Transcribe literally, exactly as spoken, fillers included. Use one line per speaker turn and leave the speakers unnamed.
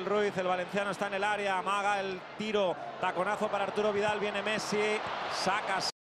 Ángel Ruiz, el valenciano está en el área, amaga el tiro, taconazo para Arturo Vidal, viene Messi, saca